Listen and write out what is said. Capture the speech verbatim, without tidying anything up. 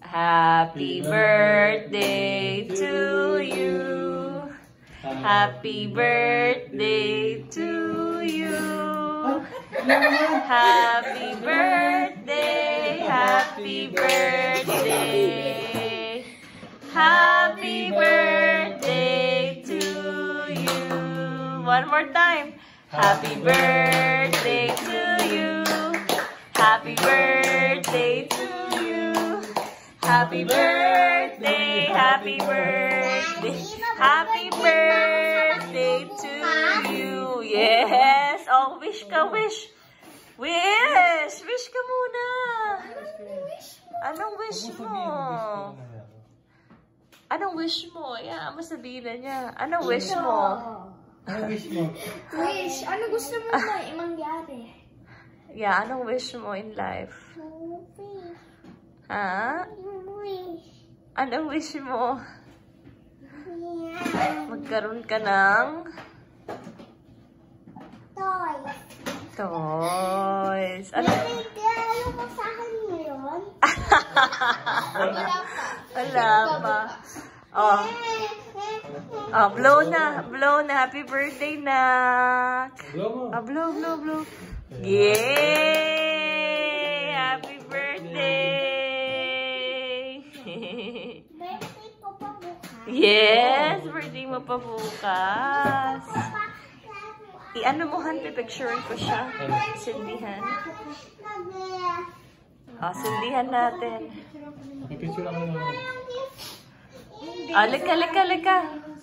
Happy birthday to you. Happy birthday to you. Happy birthday, happy birthday. Happy birthday to you. One more time. Happy birthday to you. Happy birthday to you. Happy birthday, happy birthday. Happy birthday to you. Yes. Oh, wish ka, wish. Wish. Wish ka muna. Anong wish mo? Anong wish mo? Yeah, masabihin na niya. Anong wish mo? Anong wish mo? Wish. Ano gusto mo na mangyari? Yeah, anong wish mo in life? Ha? Anong wish mo? Magkaroon ka ng Toys. Toys. Ano? Nagregalo mo sa akin ngayon? Wala pa. Wala pa. Oh. Oh, blow na. Blow na. Happy birthday, Nak. Blow mo. Oh, blow, blow, blow. Yay! Happy birthday! Birthday ko pa bukas. Yes! Birthday mo pa bukas. I-ano mo, Han? Pipicturean ko siya. Sindihan. Oh, sindihan natin. May picture ako naman. Ah, lika, lika, lika.